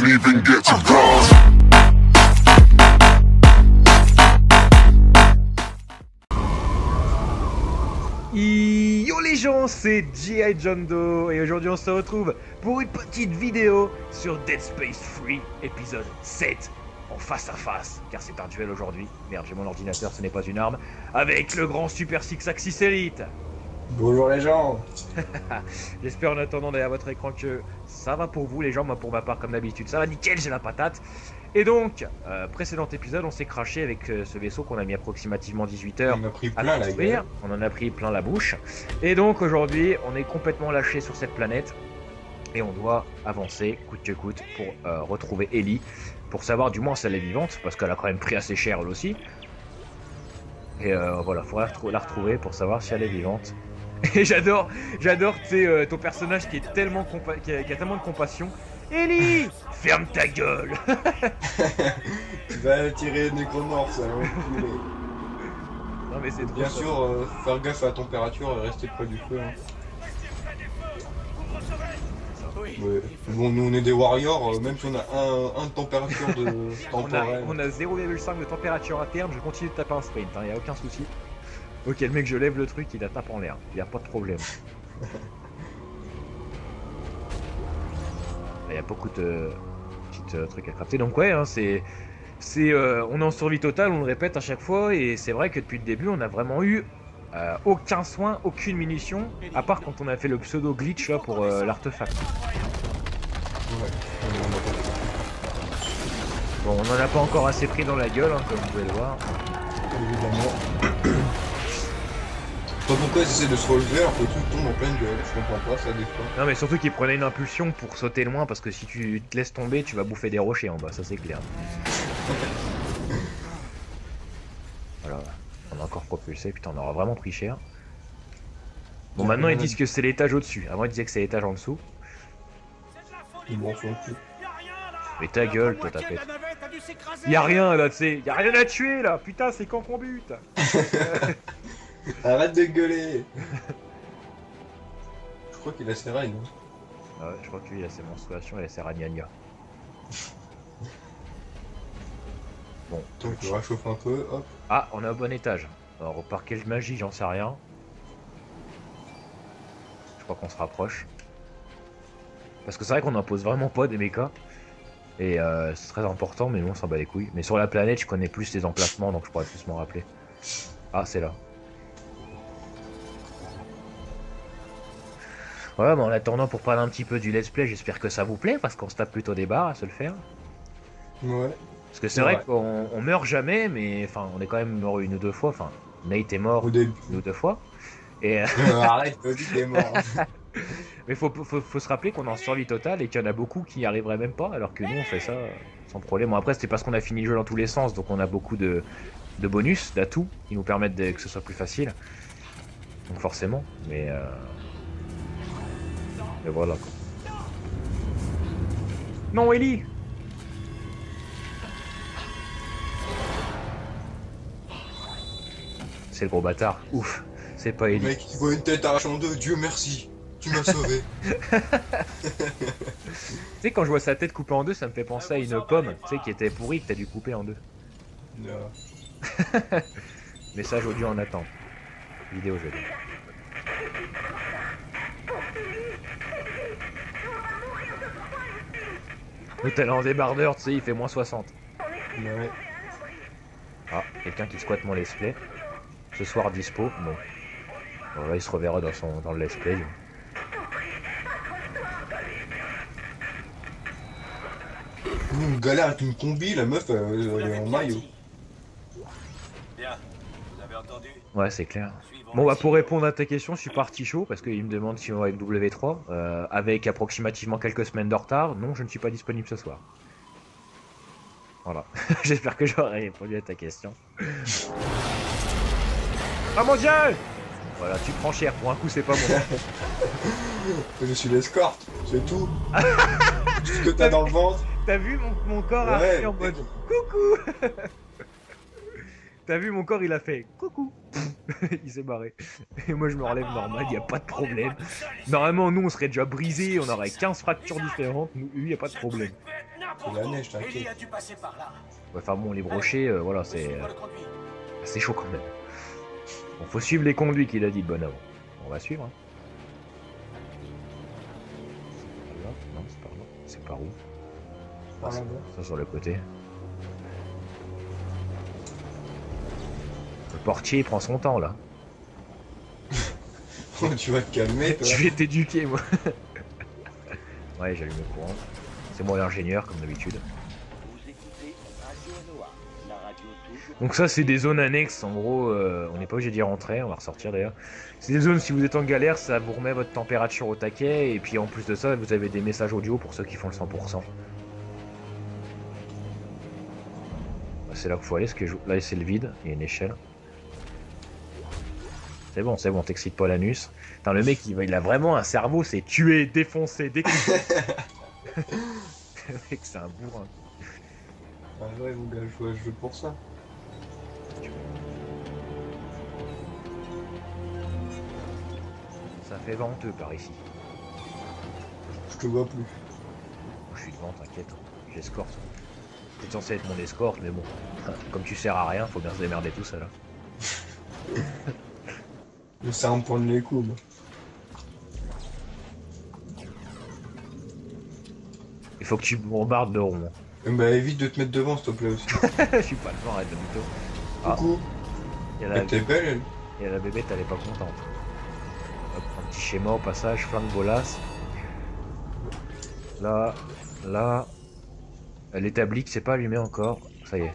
even get to cross. Yo les gens, c'est G.I. John Doe et aujourd'hui on se retrouve pour une petite vidéo sur Dead Space 3 épisode 7 en face à face, car c'est un duel aujourd'hui. Merde, j'ai mon ordinateur, ce n'est pas une arme, avec le grand Super Six Axis Elite. Bonjour les gens. J'espère en attendant derrière votre écran que ça va pour vous les gens, moi pour ma part comme d'habitude ça va nickel, j'ai la patate. Et donc, précédent épisode, on s'est craché avec ce vaisseau qu'on a mis approximativement 18 heures on a pris à plein la construire. gueule. On en a pris plein la bouche. Et donc aujourd'hui, on est complètement lâché sur cette planète. Et on doit avancer coûte que coûte pour retrouver Ellie. Pour savoir du moins si elle est vivante, parce qu'elle a quand même pris assez cher elle aussi. Et voilà, il faudra la retrouver pour savoir si elle est vivante. Et j'adore, tu sais, ton personnage qui est tellement qui a tellement de compassion. Ellie, ferme ta gueule. Tu vas tirer Nécromorph, ça va enculer. Non mais c'est trop Bien ça. sûr, faire gaffe à la température et rester près du feu. Hein. Ouais. Bon, nous on est des warriors, même si on a un de température de temporelle. On a 0,5 de température interne, je continue de taper un sprint, y a aucun souci. Ok, le mec, je lève le truc, il la tape en l'air, y a pas de problème. Il y a beaucoup de petits trucs à crafter, donc ouais, hein, on est en survie totale, on le répète à chaque fois, et c'est vrai que depuis le début, on a vraiment eu aucun soin, aucune munition, à part quand on a fait le pseudo glitch là pour l'artefact. Ouais. Bon, on en a pas encore assez pris dans la gueule, hein, comme vous pouvez le voir. Évidemment. Je sais pas pourquoi ils essaient de se relever alors que le truc tombe en pleine gueule. Je comprends pas ça des fois. Non mais surtout qu'il prenait une impulsion pour sauter loin, parce que si tu te laisses tomber, tu vas bouffer des rochers en bas, ça c'est clair. Voilà, on a encore propulsé, putain on aura vraiment pris cher. Bon maintenant ils disent que c'est l'étage au-dessus, avant ils disaient que c'est l'étage en dessous. Ils m'en font plus. Mais ta gueule toi ta pète. Y'a rien là, tu sais, y'a rien à tuer là, putain c'est quand qu'on bute. Arrête de gueuler. Je crois qu'il a ses règles. Hein. Ah ouais, je crois que lui il a ses menstruations et il a ses ragnagnas. Bon. Donc il réchauffe un peu, hop. Ah, on est au bon étage. Alors par quelle magie, j'en sais rien. Je crois qu'on se rapproche. Parce que c'est vrai qu'on n'impose vraiment pas des mechas. Et c'est très important, mais nous on s'en bat les couilles. Mais sur la planète, je connais plus les emplacements, donc je pourrais plus m'en rappeler. Ah, c'est là. Voilà, mais en attendant, pour parler un petit peu du let's play, j'espère que ça vous plaît, parce qu'on se tape plutôt des barres à se le faire. Ouais. Parce que c'est vrai qu'on meurt jamais, mais enfin, on est quand même mort une ou deux fois. Enfin, Nate est mort Au début. une ou deux fois. Et Arrête, vas-y, t'es mort. mais faut se rappeler qu'on est en survie totale et qu'il y en a beaucoup qui n'y arriveraient même pas, alors que nous on fait ça sans problème. Bon, après, c'était parce qu'on a fini le jeu dans tous les sens, donc on a beaucoup de bonus, d'atouts qui nous permettent que ce soit plus facile. Donc forcément, mais voilà quoi. Non, Ellie! C'est le gros bâtard. Ouf, c'est pas Ellie. Le mec, il voit une tête arrachée en deux. Dieu merci, tu m'as sauvé. Tu sais, quand je vois sa tête coupée en deux, ça me fait penser à une pomme, tu sais, qui était pourrie, que t'as dû couper en deux. No. Message audio en attente. Vidéo jeu. Nous t'es là en débardeur, tu sais, il fait moins 60. Ouais. Ah, quelqu'un qui squatte mon let's play. Ce soir dispo, bon. Voilà, il se reverra dans le let's play. Une galère avec une combi, la meuf elle est en maillot. Bien, vous avez entendu? Ouais, c'est clair. Bon, bah pour répondre à ta question, je suis parti chaud parce qu'il me demande si on va avec W3 avec approximativement quelques semaines de retard. Non, je ne suis pas disponible ce soir. Voilà. J'espère que j'aurai répondu à ta question. Ah mon dieu! Voilà, tu prends cher. Pour un coup, c'est pas moi. Je suis l'escorte, c'est tout. Tout ce que t'as dans le ventre. T'as vu mon corps a fait en mode coucou. T'as vu mon corps, il a fait coucou. Il s'est barré. Et moi je me relève normal, y a pas de problème. Normalement nous on serait déjà brisés, on aurait 15 fractures différentes, nous lui y a pas de problème. pour la vous. neige, t'inquiète. Ellie a dû passer par là. Ouais, enfin bon, les brochets, voilà, c'est Moi, le conduis. chaud quand même. Bon, faut suivre les conduits qu'il a dit, le bonhomme. On va suivre. Hein. Par là? Non, c'est par là. C'est par où? Par Ah, là-bas. ça sur le côté. Le portier il prend son temps là. Tu vas te calmer, toi. Je vais t'éduquer moi. Ouais, j'allume le courant. C'est moi l'ingénieur comme d'habitude. Vous écoutez Radio Noah, la radio toujours. Donc ça c'est des zones annexes, en gros on n'est pas obligé d'y rentrer, on va ressortir d'ailleurs. C'est des zones si vous êtes en galère, ça vous remet votre température au taquet et puis en plus de ça vous avez des messages audio pour ceux qui font le 100%. C'est là qu'il faut aller, parce que là c'est le vide, il y a une échelle. C'est bon, t'excites pas l'anus. Putain, le mec il a vraiment un cerveau, c'est tuer, défoncer, découper. Le mec c'est un bourrin. Ah ouais, mon gars, je joue pour ça. Ça fait venteux par ici. Je te vois plus. Je suis devant, t'inquiète, j'escorte. T'es censé être mon escorte, mais bon, comme tu sers à rien, faut bien se démerder tout seul. Hein. Mais c'est un point de l'écho, moi. Il faut que tu bombardes le rond. Bah évite de te mettre devant, s'il te plaît aussi. Je suis pas devant, arrête de mytho. Ah, Coucou. il y a Elle était belle, elle. et la bébête, elle est pas contente. Hop, un petit schéma au passage, flanque bolasse. Là, là. Elle établit que c'est pas allumé encore. Ça y est.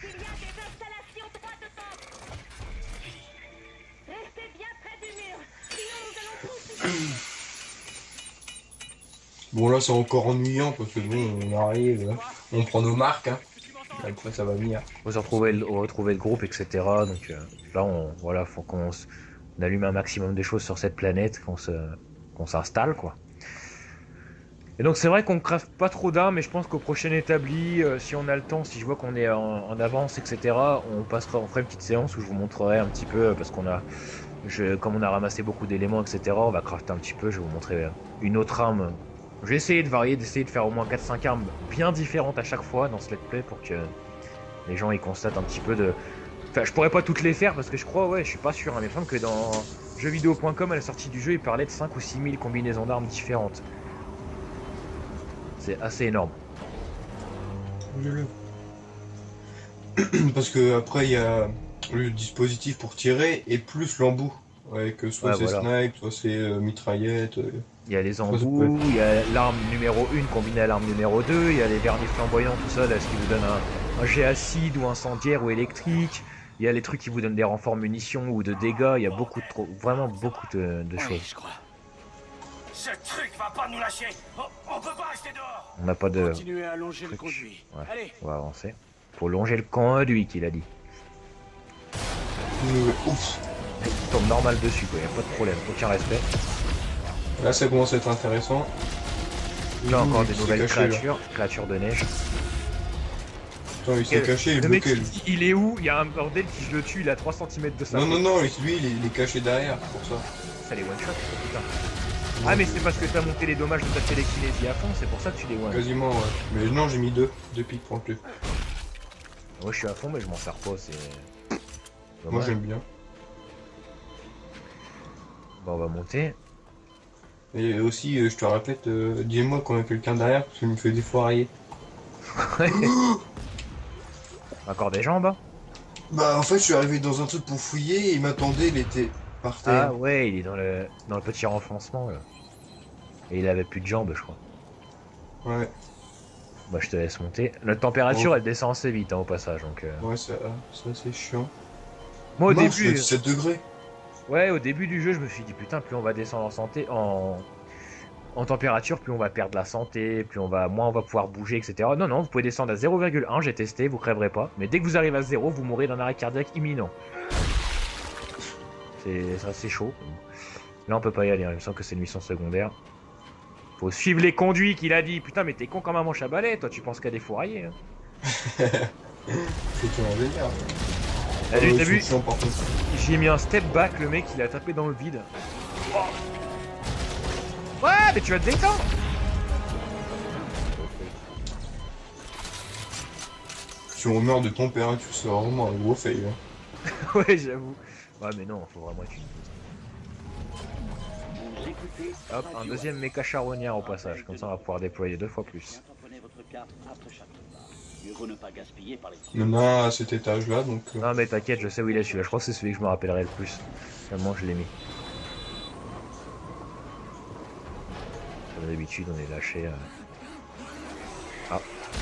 Bon là c'est encore ennuyant parce que bon on arrive, on prend nos marques hein. Après ça va venir. Faut se retrouver, retrouver le groupe, etc. Donc là, voilà, faut qu'on allume un maximum de choses sur cette planète, qu'on s'installe, quoi. Et donc c'est vrai qu'on craft pas trop d'armes, mais je pense qu'au prochain établi, si on a le temps, si je vois qu'on est en avance, etc., on fera une petite séance où je vous montrerai un petit peu, parce comme on a ramassé beaucoup d'éléments, etc., on va crafter un petit peu, je vais vous montrer une autre arme. Je vais essayer de varier, d'essayer de faire au moins 4-5 armes bien différentes à chaque fois dans ce let's play pour que les gens ils constatent un petit peu de... Enfin, je pourrais pas toutes les faire parce que je crois, ouais, je suis pas sûr, hein, mais il me semble que dans jeuxvideo.com à la sortie du jeu, il parlait de 5 ou 6 000 combinaisons d'armes différentes. C'est assez énorme. Parce que après il y a le dispositif pour tirer et plus l'embout. Avec soit Ouais, c'est voilà. snipe, soit c'est mitraillette. Il y a les embouts, il y a l'arme numéro 1 combinée à l'arme numéro 2, il y a les vernis flamboyants, tout ça, là, ce qui vous donne un jet acide ou incendiaire ou électrique. Il y a les trucs qui vous donnent des renforts munitions ou de dégâts, il y a vraiment beaucoup de Oui, choses. je crois. Ce truc va pas nous lâcher. On peut pas rester dehors. On n'a pas de... Continuez à allonger le truc. conduit. Ouais. Allez, On va avancer. Faut longer le conduit qu'il a dit. Ouf. Il tombe normal dessus, quoi, y a pas de problème, aucun respect. Là ça commence à être intéressant. Là encore des Il s'est nouvelles caché, là. créatures de neige. Attends, il s'est caché, il est Le mec bloqué. il dit, il est où? Il y a un bordel qui je le tue, il a 3 cm de ça. Non, lui il est caché derrière, c'est pour ça. Ça les one shot, putain. Ah mais c'est parce que t'as monté les dommages de ta télékinésie à fond, c'est pour ça que tu les one. Quasiment, ouais. Mais non, j'ai mis deux pics pour le Moi je suis à fond mais je m'en sers pas, c'est... Moi dommage. j'aime bien. Bon on va monter. Et aussi, je te répète, dis-moi quand il y a quelqu'un derrière, parce qu'il me fait défourailler. Encore des gens en bas? Bah en fait, je suis arrivé dans un truc pour fouiller, et il m'attendait, il était par terre. Ah ouais, il est dans le petit renfoncement là. Et il avait plus de jambes je crois. Ouais, Bah je te laisse monter. Notre température Oh. elle descend assez vite hein, au passage donc... ouais, ça c'est chiant. Moi au Mince, début... 17 degrés. Ouais, au début du jeu, je me suis dit putain, plus on va descendre en température, plus on va perdre la santé, moins on va pouvoir bouger, etc. Non, non, vous pouvez descendre à 0,1, j'ai testé, vous crèverez pas. Mais dès que vous arrivez à 0, vous mourrez d'un arrêt cardiaque imminent. C'est chaud. Là, on peut pas y aller, hein. Il me semble que c'est une mission secondaire. Faut suivre les conduits qu'il a dit. Putain, mais t'es con comme un manche à balai, toi, tu penses qu'à des fourraillers. Hein. C'est tout un délire. T'as vu, Chiant, par contre. j'ai mis un step back, le mec, il a tapé dans le vide. Oh. Ouais, mais tu vas te détendre. tu meurs de température, c'est vraiment un gros fail. Hein. Ouais, j'avoue. Ouais, mais non, faut vraiment être une Vous écoutez Hop, un deuxième méca charognard au passage, comme ça on va pouvoir déployer 2 fois plus. Tamponnez votre carte après chaque repas. Mieux vaut ne pas gaspiller par les Il y en a à cet étage-là, donc... Non mais t'inquiète, je sais où il est celui-là, je crois que c'est celui que je me rappellerai le plus. Tellement je l'ai mis. Comme d'habitude, on est lâché. Ah.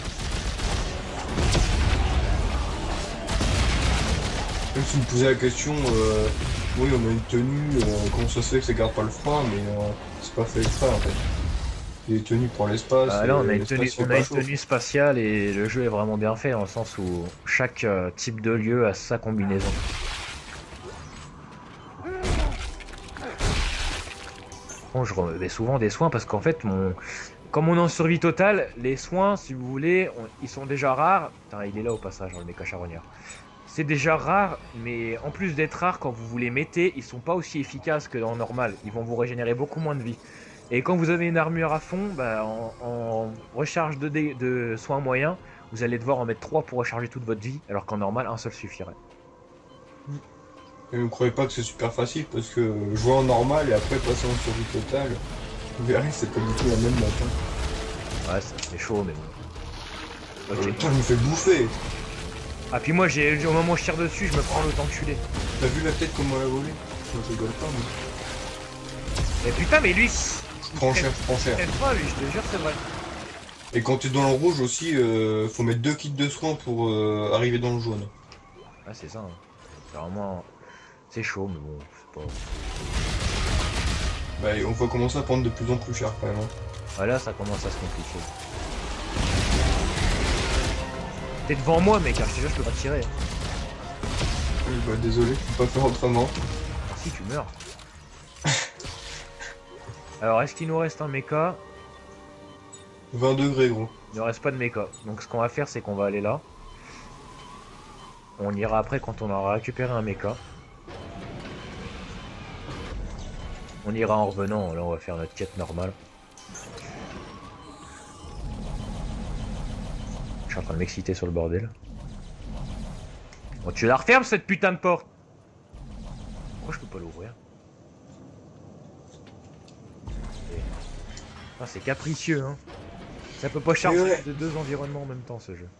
Même si vous me posez la question, oui on a une tenue, comment ça se fait que ça garde pas le froid, mais c'est pas fait exprès en fait. Il est tenu pour l'espace. Là on a une l'espace, tenue, il fait on pas a une chaud. tenue spatiale et le jeu est vraiment bien fait dans le sens où chaque type de lieu a sa combinaison. Bon, je remets souvent des soins parce qu'en fait, comme on est en survie totale, les soins, si vous voulez, ils sont déjà rares. Putain, il est là au passage, le méca charognard. C'est déjà rare, mais en plus d'être rare, quand vous les mettez, ils sont pas aussi efficaces que dans normal. Ils vont vous régénérer beaucoup moins de vie. Et quand vous avez une armure à fond, bah, en recharge de soins moyens, vous allez devoir en mettre 3 pour recharger toute votre vie, alors qu'en normal, un seul suffirait. Et ne croyez pas que c'est super facile, parce que jouer en normal et après passer en survie totale, vous verrez, c'est pas du tout la même map. Ouais, ça fait chaud, mais bon. Ok. Putain, je me fais bouffer. Ah, puis moi, au moment où je tire dessus, je me prends l'autre enculé. T'as vu la tête comment elle a volé? Je rigole pas, moi. Mais putain, mais lui, Je prends cher, je prends cher. t'aimes pas, lui, je te jure, c'est vrai. Et quand t'es dans le rouge aussi, faut mettre 2 kits de soins pour arriver dans le jaune. Ah, c'est ça. Hein. C'est vraiment. C'est chaud, mais bon, c'est pas. Bah, et on va commencer à prendre de plus en plus cher quand même. Hein. Ah, là, ça commence à se compliquer. T'es devant moi, mec, hein, je te jure, je peux pas tirer. Bah, désolé, je peux pas faire autrement. Si, tu meurs. Alors, est-ce qu'il nous reste un mecha? 20 degrés, gros. Il ne reste pas de mecha. Donc, ce qu'on va faire, c'est qu'on va aller là. On ira après quand on aura récupéré un mecha. On ira en revenant, là on va faire notre quête normale. Je suis en train de m'exciter sur le bordel. Bon, tu la refermes cette putain de porte. Pourquoi je peux pas l'ouvrir? Ah, c'est capricieux, hein. Ça peut pas charger ouais. de 2 environnements en même temps ce jeu.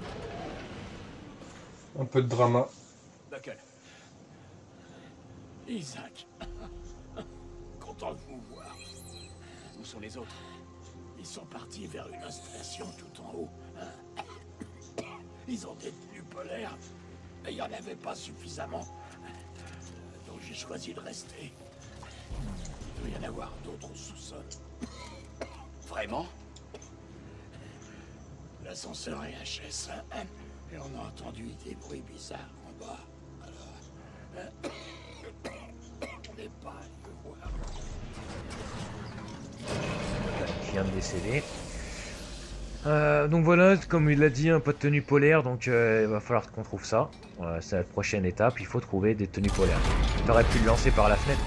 Un peu de drama. D'accord. Isaac. Content de vous voir. Où sont les autres? Ils sont partis vers une installation tout en haut. Ils ont des tenues polaires. Et il n'y en avait pas suffisamment. Donc j'ai choisi de rester. Il doit y en avoir d'autres au sous-sol. Vraiment? L'ascenseur est HS. Et on a entendu des bruits bizarres en bas. Alors... on n'est pas allé le voir. Qui vient de décéder. Donc voilà, comme il l'a dit, un peu de tenue polaire, donc il va falloir qu'on trouve ça. C'est la prochaine étape, il faut trouver des tenues polaires. T'aurais pu le lancer par la fenêtre.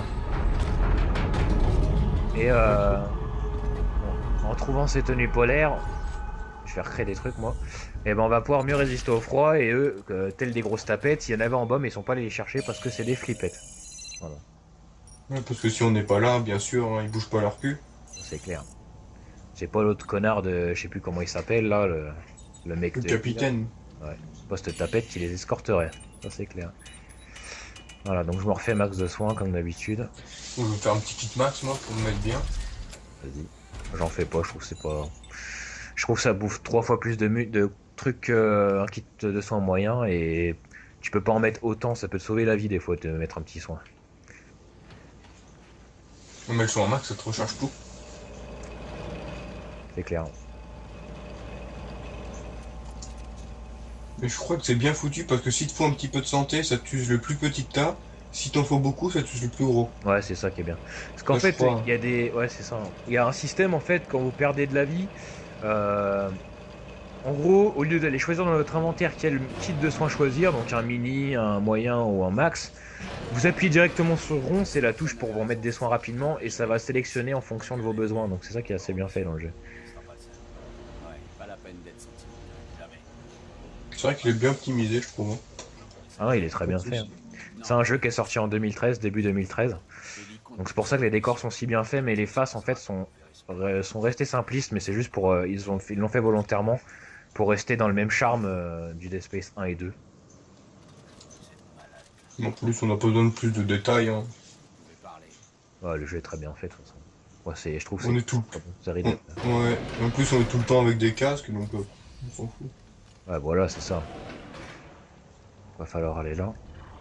Et bon, en trouvant ces tenues polaires, je vais recréer des trucs moi, et ben on va pouvoir mieux résister au froid, et eux, tels des grosses tapettes, s'il y en avait en bas, mais ils sont pas allés les chercher parce que c'est des flippettes. Voilà. Ouais, parce que si on n'est pas là, bien sûr, hein, ils bougent pas leur cul. C'est clair. C'est pas l'autre connard de... je sais plus comment il s'appelle là, le mec Le de... capitaine. Ouais, poste tapette qui les escorterait. Ça c'est clair. Voilà, donc je me refais max de soins comme d'habitude. Je vais faire un petit kit max moi pour me mettre bien. Vas-y. J'en fais pas, je trouve que c'est pas... Je trouve que ça bouffe 3 fois plus de trucs qu'un kit de soins moyen, et tu peux pas en mettre autant, ça peut te sauver la vie des fois de mettre un petit soin. On met le soin en max, ça te recharge tout. C'est clair. Mais je crois que c'est bien foutu parce que si te faut un petit peu de santé, ça t'use le plus petit que t'as. Si t'en faut beaucoup, ça t'use le plus gros. Ouais, c'est ça qui est bien. Parce qu'en Ça, je fait, crois. il y a des... Ouais, c'est ça. Il y a un système, en fait, quand vous perdez de la vie... En gros, au lieu d'aller choisir dans votre inventaire quel kit de soins choisir, donc un mini, un moyen ou un max, vous appuyez directement sur rond, c'est la touche pour vous remettre des soins rapidement, et ça va sélectionner en fonction de vos besoins. Donc c'est ça qui est assez bien fait dans le jeu. Ouais, pas la peine d'être senti. Jamais. C'est vrai qu'il est bien optimisé, je trouve. Ah ouais, il est très bien fait. Hein. C'est un jeu qui est sorti en 2013, début 2013. Donc c'est pour ça que les décors sont si bien faits, mais les faces en fait sont restées simplistes, mais c'est juste pour ils l'ont fait volontairement pour rester dans le même charme du Dead Space 1 et 2. En plus, on n'a pas besoin de plus de détails. Hein. Ouais, le jeu est très bien fait de toute façon. Ouais, je trouve On est tout. C'est ridicule. Ouais. En plus, on est tout le temps avec des casques, donc on s'en fout. Ouais, voilà, c'est ça. Va falloir aller là.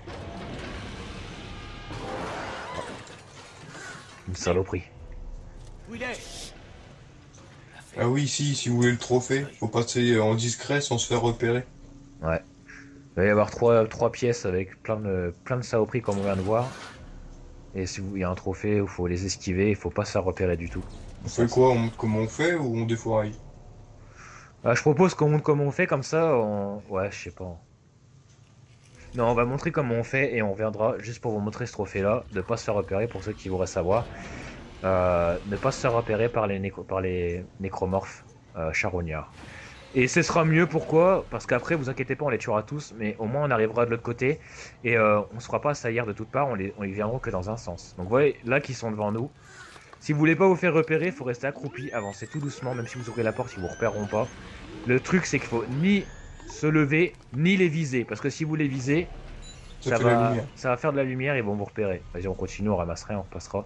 Une saloperie. Où il est? Ah oui, si vous voulez le trophée, faut passer en discret sans se faire repérer. Ouais. Il va y avoir trois pièces avec plein de saloperies comme on vient de voir. Et si il y a un trophée, il faut les esquiver, il faut pas se faire repérer du tout. On fait quoi? On montre comment on fait ou on défouraille? Je propose qu'on montre comment on fait, comme ça, ouais, je sais pas. Non, on va montrer comment on fait et on reviendra juste pour vous montrer ce trophée-là, de pas se faire repérer pour ceux qui voudraient savoir. Ne pas se faire repérer par les nécromorphes charognards. Et ce sera mieux, pourquoi? Parce qu'après, vous inquiétez pas, on les tuera tous, mais au moins on arrivera de l'autre côté et on se fera pas assaillir de toutes parts, on les viendront que dans un sens. Donc vous voyez, là qui sont devant nous. Si vous voulez pas vous faire repérer, il faut rester accroupi, avancer tout doucement, même si vous ouvrez la porte, ils vous repéreront pas. Le truc, c'est qu'il faut ni se lever, ni les viser, parce que si vous les visez, ça va faire de la lumière et ils vont vous repérer. Vas-y, on continue, on ramasserait, on repassera.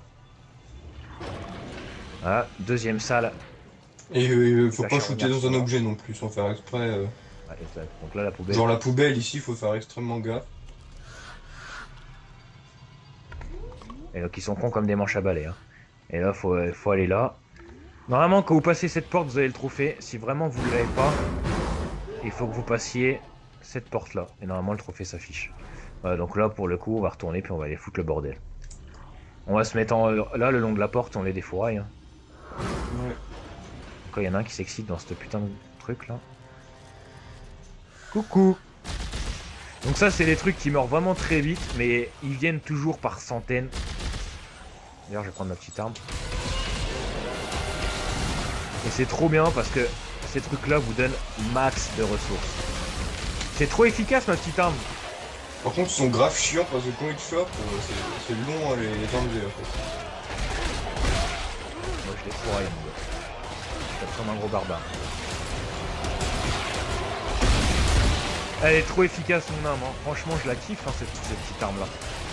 Voilà, deuxième salle. Et faut pas shooter dans un objet non plus, sans faire exprès. Ouais, donc là, la poubelle. Genre la poubelle ici, faut faire extrêmement gaffe. Et donc ils sont cons comme des manches à balai. Hein. Et là, faut aller là. Normalement, quand vous passez cette porte, vous avez le trophée. Si vraiment vous ne l'avez pas, il faut que vous passiez cette porte-là. Et normalement, le trophée s'affiche. Voilà, donc là, pour le coup, on va retourner puis on va aller foutre le bordel. On va se mettre là, le long de la porte, on les défouraille. Hein. Ouais. Quand il y en a un qui s'excite dans ce putain de truc là. Coucou. Donc ça, c'est des trucs qui meurent vraiment très vite, mais ils viennent toujours par centaines. D'ailleurs, je vais prendre ma petite arme. Et c'est trop bien parce que ces trucs-là vous donnent max de ressources. C'est trop efficace, ma petite arme. Par contre, ils sont grave chiants parce que quand ils te chopent, c'est long à les enlever en fait. Moi, je les fourraille, mon gars. Je tape comme un gros barbare. Elle est trop efficace, mon arme. Hein. Franchement, je la kiffe, hein, cette petite arme-là.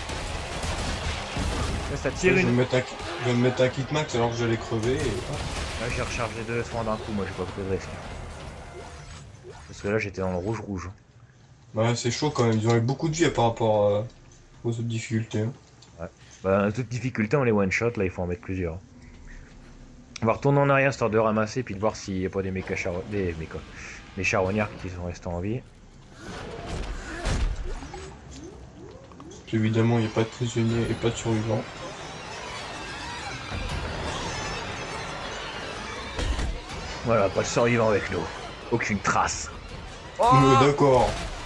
Là, ça tire Je vais me mettre un kit max alors que j'allais crever. Et... Là, j'ai rechargé 2 soins d'un coup. Moi, j'ai pas pris de risque. Parce que là, j'étais dans le rouge. Bah, c'est chaud quand même. Ils ont eu beaucoup de vie par rapport aux autres difficultés. Hein. Ouais. Bah, toutes difficultés, on les one-shot. Là, il faut en mettre plusieurs. On va retourner en arrière histoire de ramasser puis de voir s'il n'y a pas des des charognards qui sont restés en vie. Puis évidemment, il n'y a pas de prisonniers et pas de survivants. Voilà, pas de survivants avec nous. Aucune trace. Oh d'accord.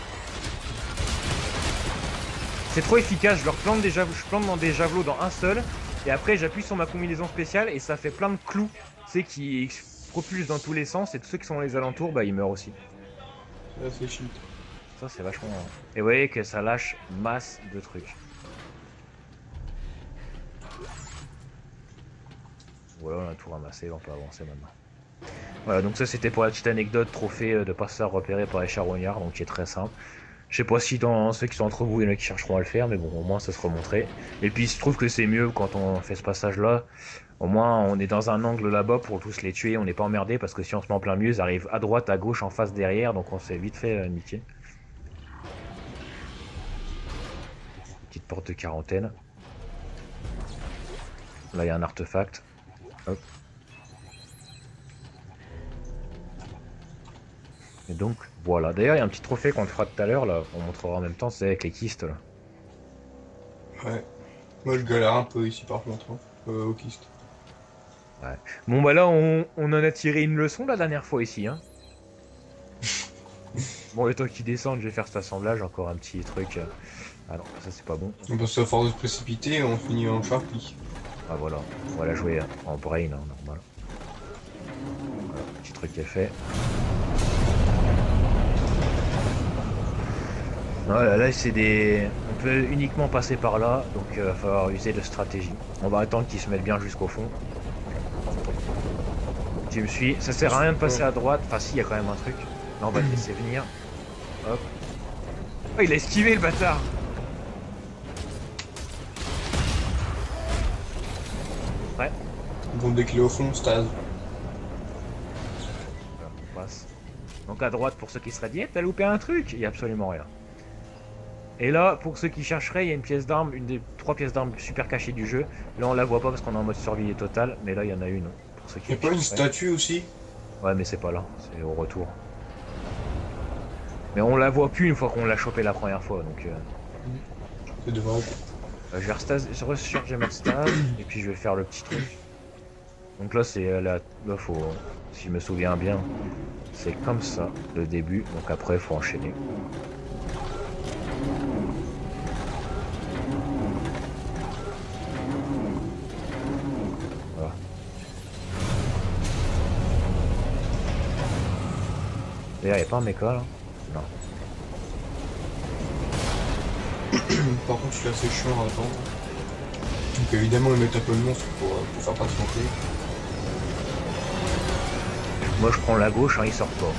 C'est trop efficace, je leur plante je plante dans des javelots dans un seul, et après j'appuie sur ma combinaison spéciale et ça fait plein de clous, tu sais, qui propulsent dans tous les sens, et tous ceux qui sont dans les alentours, bah ils meurent aussi. Là c'est shit. Ça c'est vachement... Et vous voyez que ça lâche masse de trucs. Voilà, on a tout ramassé, on peut avancer maintenant. Voilà, donc ça c'était pour la petite anecdote trophée de pas se faire repérer par les charognards, donc qui est très simple. Je sais pas si dans ceux qui sont entre vous, il y en a qui chercheront à le faire, mais bon, au moins ça sera montré. Et puis il se trouve que c'est mieux quand on fait ce passage-là. Au moins on est dans un angle là-bas pour tous les tuer, on n'est pas emmerdé, parce que si on se met en plein milieu, ils arrivent à droite, à gauche, en face, derrière, donc on s'est vite fait amitié. Petite porte de quarantaine. Là il y a un artefact. Hop. Et donc voilà. D'ailleurs il y a un petit trophée qu'on te fera tout à l'heure là, on montrera en même temps, c'est avec les kystes là. Ouais. Moi je galère un peu ici par contre, hein, au kyste. Ouais. Bon bah là on en a tiré une leçon la dernière fois ici hein. Bon le temps qu'ils descendent, je vais faire cet assemblage, encore un petit truc. Ah non, ça c'est pas bon. Parce qu'à force de se précipiter, on finit en charpie. Ah voilà, on va la jouer en brain, hein, normal. Voilà, petit truc est fait. Non, là c'est des... On peut uniquement passer par là, donc il va falloir user de stratégie. On va attendre qu'ils se mettent bien jusqu'au fond. Je me suis... Ça sert à rien de passer à droite. Enfin si, il y a quand même un truc. Là on va le laisser venir. Hop. Oh, il a esquivé le bâtard. Ouais. Bon, dès qu'il est au fond, stase. Voilà, on passe. Donc à droite, pour ceux qui seraient dit, eh, t'as loupé un truc. Il y a absolument rien. Et là, pour ceux qui chercheraient, il y a une pièce d'arme, une des 3 pièces d'arme super cachées du jeu. Là on la voit pas parce qu'on est en mode survie total, mais là il y en a une. Pour ceux qui Y'a pas une statue aussi? Ouais, mais c'est pas là, c'est au retour. Mais on la voit plus une fois qu'on l'a chopé la première fois, donc... C'est dommage. Je vais recharger ma stase, et puis je vais faire le petit truc. Donc là, c'est là faut... Si je me souviens bien, c'est comme ça, le début, donc après, il faut enchaîner. Voilà. D'ailleurs, il n'y a pas un méca, là? Non. Par contre, je suis assez chiant à attendre. Donc évidemment, ils mettent un peu de monstre pour faire patienter. Moi, je prends la gauche, hein, il sort pas.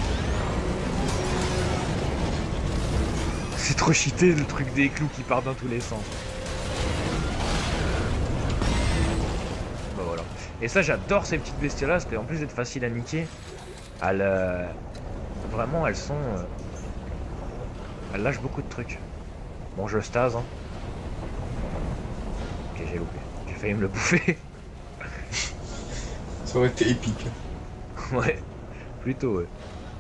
C'est trop cheaté, le truc des clous qui part dans tous les sens. Bah voilà. Et ça, j'adore ces petites bestioles-là, parce qu'en plus d'être facile à niquer, elles... Vraiment, elles sont... Elles lâchent beaucoup de trucs. Bon, je stase, hein. Ok, j'ai loupé. J'ai failli me le bouffer. Ça aurait été épique. Ouais, plutôt, ouais.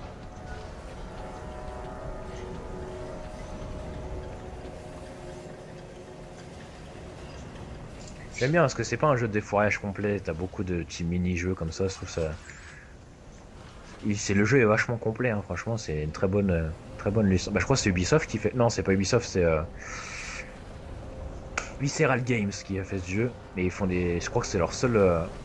J'aime bien parce que c'est pas un jeu de défourage complet, t'as beaucoup de petits mini-jeux comme ça, je trouve ça... Le jeu est vachement complet, hein. Franchement, c'est une très bonne licence. Bah, je crois que c'est Ubisoft qui fait... Non, c'est pas Ubisoft, c'est... Visceral Games qui a fait ce jeu, mais ils font des... Je crois que c'est leur seul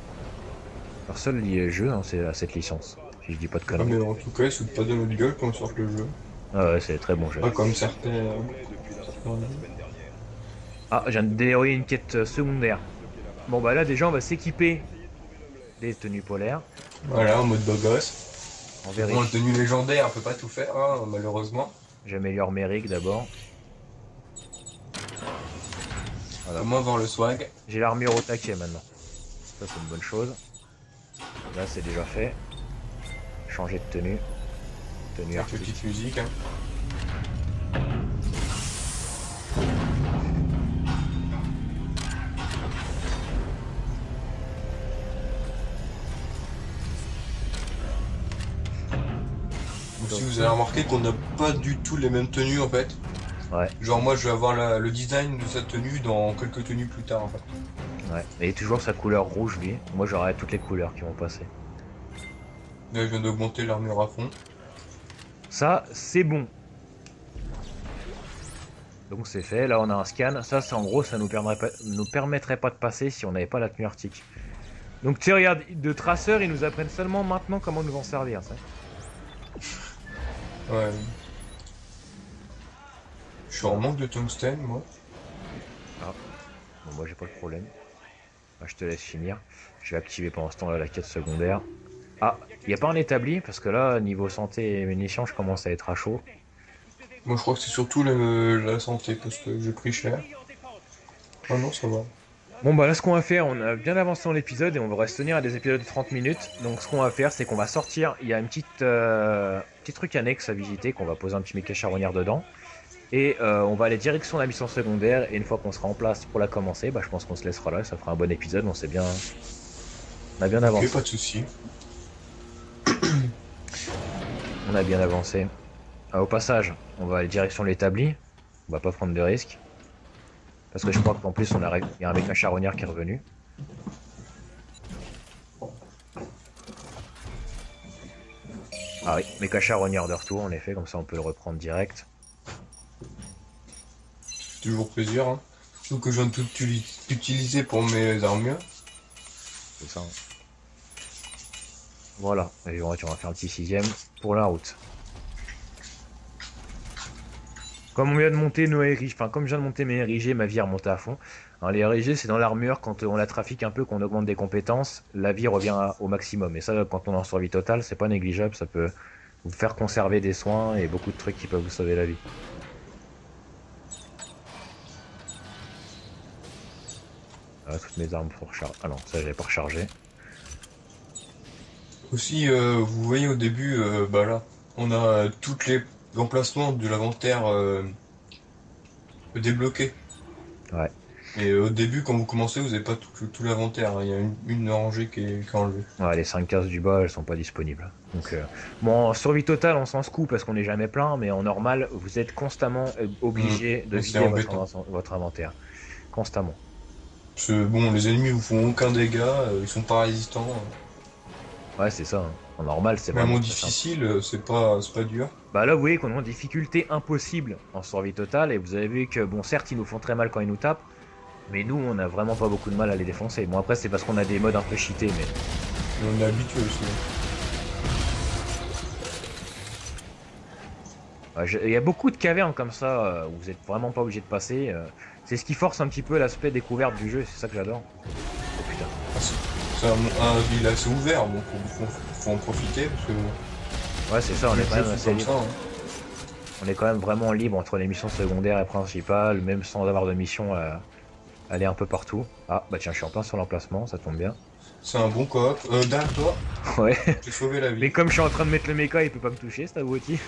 jeu, hein, c'est cette licence, si je dis pas de Ah, conneries. mais en tout cas, ils se foutent pas de notre gueule quand ils sortent le jeu. Ah ouais, c'est très bon jeu. Pas comme certains... Ah, je viens de dérouiller une quête secondaire. Bon bah là déjà on va s'équiper des tenues polaires. Voilà, en mode beau gosse. On Bon, vérifie. la tenue légendaire, on peut pas tout faire, hein, malheureusement. J'améliore mes rigs d'abord. Voilà. Au moins voir le swag. J'ai l'armure au taquet maintenant. Ça c'est une bonne chose. Là c'est déjà fait. Changer de tenue. Tenue Avec arctique. petite musique, hein. Si vous avez remarqué qu'on n'a pas du tout les mêmes tenues en fait. Ouais, Genre moi je vais avoir le design de sa tenue dans quelques tenues plus tard en fait. ouais. Et toujours sa couleur rouge lui. Moi j'aurai toutes les couleurs qui vont passer. Là je viens d'augmenter l'armure à fond. Ça c'est bon. Donc c'est fait, là on a un scan. Ça c'est en gros ça nous permettrait pas de passer si on n'avait pas la tenue arctique. Donc tu regarde, de traceurs ils nous apprennent seulement maintenant comment nous en servir ça. Ouais. Je suis en manque de tungstène moi. Ah, bon, moi j'ai pas de problème. Ah, je te laisse finir. Je vais activer pendant ce temps là la quête secondaire. Ah, y a pas un établi parce que là niveau santé et munitions je commence à être à chaud. Moi je crois que c'est surtout la santé parce que j'ai pris cher. Ah non ça va. Bon bah là ce qu'on va faire, on a bien avancé dans l'épisode et on va se tenir à des épisodes de 30 minutes. Donc ce qu'on va faire c'est qu'on va sortir, il y a une petit truc annexe à visiter, qu'on va poser un petit méca charognard dedans. Et on va aller direction la mission secondaire et une fois qu'on sera en place pour la commencer, bah je pense qu'on se laissera là, ça fera un bon épisode, on a bien avancé. Ok, pas de soucis. On a bien avancé. Ah, au passage, on va aller direction l'établi, on va pas prendre de risques. Parce que je crois qu'en plus il y a un méca charognard qui est revenu. Ah oui, méca charognard de retour en effet, comme ça on peut le reprendre direct. Toujours plaisir. Hein. Surtout que je viens de tout utiliser pour mes armures. C'est ça. Voilà, et on va faire un petit 6ème pour la route. Comme on vient de monter nos RIG, enfin comme je viens de monter mes RIG, ma vie est remontée à fond. Alors, les RIG c'est dans l'armure, quand on la trafique un peu, qu'on augmente des compétences, la vie revient au maximum. Et ça, quand on est en survie totale, c'est pas négligeable, ça peut vous faire conserver des soins et beaucoup de trucs qui peuvent vous sauver la vie. Ah, toutes mes armes pour recharger. Ah non, ça j'avais pas rechargé. Aussi, vous voyez au début, bah là, on a tous les emplacements de l'inventaire débloqués. Ouais. Et au début, quand vous commencez, vous n'avez pas tout l'inventaire, hein. Il y a une rangée qui est enlevée. Ouais, les 5 cases du bas, elles sont pas disponibles. Donc, bon, en survie totale, on s'en secoue parce qu'on n'est jamais plein, mais en normal, vous êtes constamment obligé de C'est vider embêtant. votre inventaire. Constamment. Parce que bon, les ennemis vous font aucun dégât, ils sont pas résistants. Ouais, c'est ça, hein. En normal, c'est Même vraiment en très simple. difficile, c'est pas dur. Bah là, vous voyez qu'on est en difficulté impossible en survie totale, et vous avez vu que, bon, certes, ils nous font très mal quand ils nous tapent, mais nous, on a vraiment pas beaucoup de mal à les défoncer. Bon, après, c'est parce qu'on a des modes un peu cheatés, mais... Et on est habitué aussi. Il y a beaucoup de cavernes comme ça, où vous êtes vraiment pas obligé de passer. C'est ce qui force un petit peu l'aspect découverte du jeu, c'est ça que j'adore. Oh putain. C'est un ville assez ouvert, donc faut en profiter parce que Ouais, c'est ça, on le est quand jeu, même c'est assez comme libre. ça, hein. On est quand même vraiment libre entre les missions secondaires et principales, même sans avoir de mission à aller un peu partout. Ah, bah tiens, je suis en plein sur l'emplacement, ça tombe bien. C'est un bon coop. Derrière toi, Ouais. j'ai sauvé la Mais vie. comme je suis en train de mettre le mecha, il peut pas me toucher, cet abruti.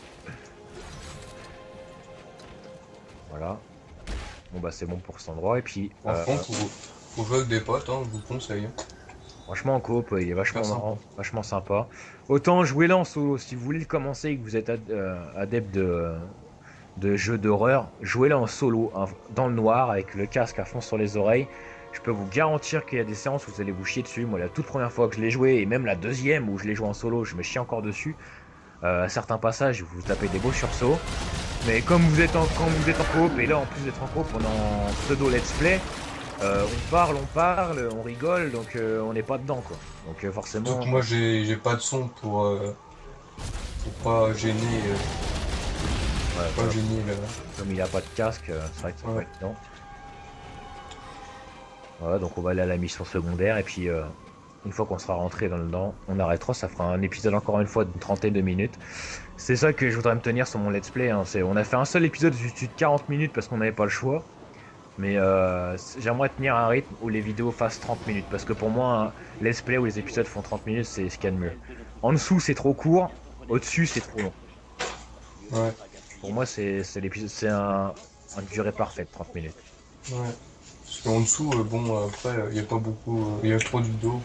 Voilà. Bon bah c'est bon pour cet endroit, et puis... Par contre, faut jouer avec des potes, hein, je vous conseille. Franchement, en coop, il est vachement Super marrant, vachement sympa. Autant jouez-le en solo, si vous voulez le commencer et que vous êtes adepte de jeux d'horreur, jouez-le en solo, hein, dans le noir, avec le casque à fond sur les oreilles. Je peux vous garantir qu'il y a des séances où vous allez vous chier dessus. Moi, la toute première fois que je l'ai joué, et même la deuxième où je l'ai joué en solo, je me chie encore dessus. À certains passages, vous tapez des beaux sursauts. Mais comme vous êtes quand vous êtes en coop, et là en plus d'être en coop pendant pseudo let's play, on parle, on rigole, donc on n'est pas dedans quoi. Donc forcément. Donc moi j'ai pas de son pour pas gêner. Ouais, Pas voilà. gêner là. Comme il a pas de casque, c'est vrai que ça peut Ouais. être évident. Voilà, donc on va aller à la mission secondaire et puis une fois qu'on sera rentré dans le dedans, on arrêtera, ça fera un épisode encore une fois d'une trentaine de minutes. C'est ça que je voudrais me tenir sur mon let's play, hein. On a fait un seul épisode de 40 minutes parce qu'on n'avait pas le choix. Mais j'aimerais tenir un rythme où les vidéos fassent 30 minutes. Parce que pour moi, un let's play où les épisodes font 30 minutes, c'est ce qu'il y a de mieux. En dessous, c'est trop court. Au-dessus, c'est trop long. Ouais. Pour moi, c'est une durée parfaite, 30 minutes. Ouais. Parce qu'en dessous, bon, après, il y a pas beaucoup. Il y a trop de vidéos.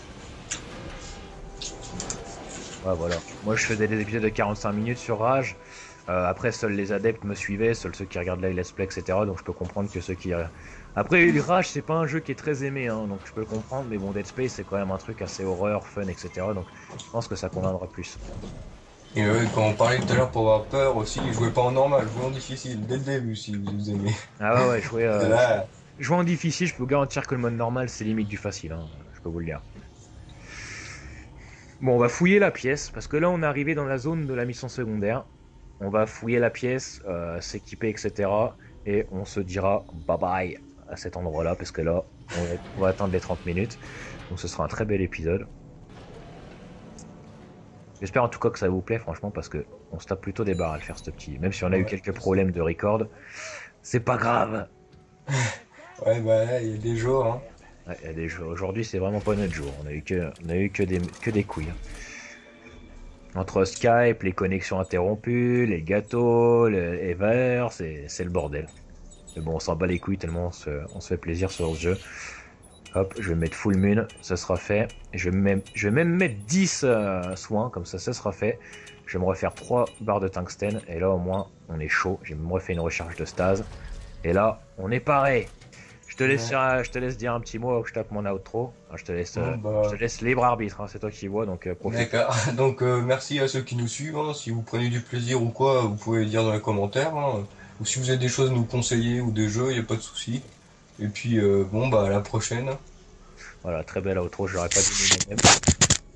Ouais, voilà. Moi, je faisais des épisodes de 45 minutes sur Rage. Après, seuls les adeptes me suivaient, seuls ceux qui regardent les let's play, etc. Donc, je peux comprendre que ceux qui... Après, Rage, c'est pas un jeu qui est très aimé, hein, donc je peux le comprendre. Mais bon, Dead Space, c'est quand même un truc assez horreur, fun, etc. Donc, je pense que ça conviendra plus. Et quand on parlait tout à l'heure pour avoir peur aussi, jouez pas en normal, jouez en difficile, dès le début si vous aimez. Ah ouais, ouais, Là, jouer en difficile, je peux vous garantir que le mode normal, c'est limite du facile, hein, je peux vous le dire. Bon, on va fouiller la pièce, parce que là, on est arrivé dans la zone de la mission secondaire. On va fouiller la pièce, s'équiper, etc. Et on se dira bye bye à cet endroit-là, parce que là, on va atteindre les 30 minutes. Donc ce sera un très bel épisode. J'espère en tout cas que ça vous plaît, franchement, parce que on se tape plutôt des barres à le faire, ce petit. Même si on a eu quelques problèmes de record, c'est pas grave. ouais, bah, il y a des jours, hein. Ouais, il y a des jours. Aujourd'hui, c'est vraiment pas notre jour. On a eu que des couilles. Entre Skype, les connexions interrompues, les gâteaux, les verres, c'est le bordel. Mais bon, on s'en bat les couilles tellement on se fait plaisir sur le jeu. Hop, je vais mettre full moon, ça sera fait. Je vais même mettre 10 soins, comme ça sera fait. Je vais me refaire 3 barres de tungstène, et là au moins on est chaud. J'ai me refait une recharge de stase. Et là, on est pareil. Je te laisse dire un petit mot où je tape mon outro. Enfin, je te laisse libre arbitre, hein, c'est toi qui vois, donc profite. D'accord, donc merci à ceux qui nous suivent, hein. Si vous prenez du plaisir ou quoi, vous pouvez dire dans les commentaires, hein. Ou si vous avez des choses à nous conseiller ou des jeux, il n'y a pas de souci. Et puis bon, bah à la prochaine. Voilà, très belle outro, je l'aurais pas dit moi-même.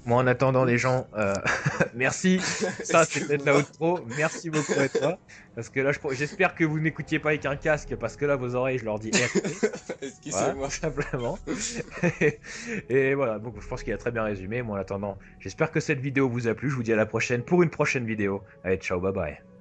Moi, en attendant, les gens, merci. Ça, c'est peut-être la outro. Merci beaucoup à toi. Parce que là, j'espère que vous n'écoutiez pas avec un casque, parce que là, vos oreilles, je leur dis RP. Voilà, Excusez-moi. tout simplement. Et voilà, donc je pense qu'il a très bien résumé. Moi, en attendant, j'espère que cette vidéo vous a plu. Je vous dis à la prochaine pour une prochaine vidéo. Allez, ciao, bye bye.